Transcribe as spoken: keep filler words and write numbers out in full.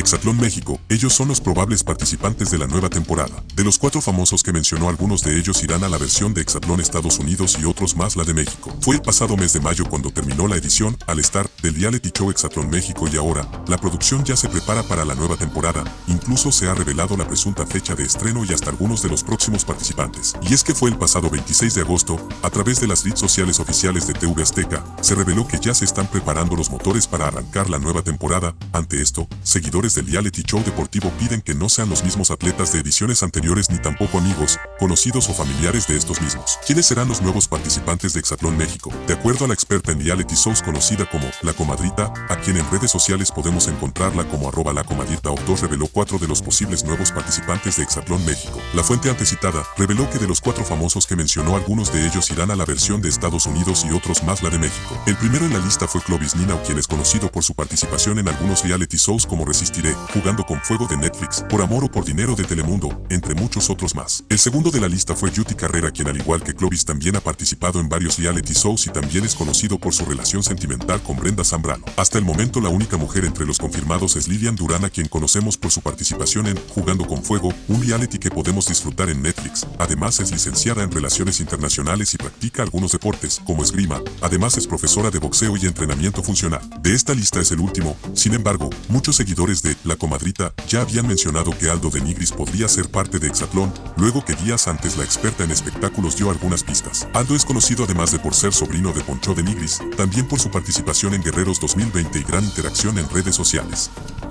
Hexatlón México, ellos son los probables participantes de la nueva temporada. De los cuatro famosos que mencionó, algunos de ellos irán a la versión de Hexatlón Estados Unidos y otros más la de México. Fue el pasado mes de mayo cuando terminó la edición al estar del reality show Hexatlón México y ahora, la producción ya se prepara para la nueva temporada, incluso se ha revelado la presunta fecha de estreno y hasta algunos de los próximos participantes. Y es que fue el pasado veintiséis de agosto, a través de las redes sociales oficiales de T V Azteca, se reveló que ya se están preparando los motores para arrancar la nueva temporada. Ante esto, seguidores del reality show deportivo piden que no sean los mismos atletas de ediciones anteriores ni tampoco amigos, conocidos o familiares de estos mismos. ¿Quiénes serán los nuevos participantes de Hexatlón México? De acuerdo a la experta en reality shows conocida como La Comadrita, a quien en redes sociales podemos encontrarla como arroba la comadrita dos, reveló cuatro de los posibles nuevos participantes de Hexatlón México. La fuente antecitada reveló que de los cuatro famosos que mencionó, algunos de ellos irán a la versión de Estados Unidos y otros más la de México. El primero en la lista fue Clovis Ninao, quien es conocido por su participación en algunos reality shows como Resistiré, Jugando con Fuego de Netflix, Por Amor o Por Dinero de Telemundo, entre muchos otros más. El segundo de la lista fue Yuti Carrera, quien al igual que Clovis también ha participado en varios reality shows y también es conocido por su relación sentimental con Brenda Zambrano. Hasta el momento la única mujer entre los confirmados es Lilian Durán, a quien conocemos por su participación en Jugando con Fuego, un reality que podemos disfrutar en Netflix. Además es licenciada en Relaciones Internacionales y practica algunos deportes, como esgrima. Además es profesora de boxeo y entrenamiento funcional. De esta lista es el último. Sin embargo, muchos seguidores de La Comadrita ya habían mencionado que Aldo de Nigris podría ser parte de Hexatlón, luego que días antes la experta en espectáculos dio algunas pistas. Aldo es conocido además de por ser sobrino de Poncho de Nigris, también por su participación en Guerreros dos mil veinte y gran interacción en redes sociales.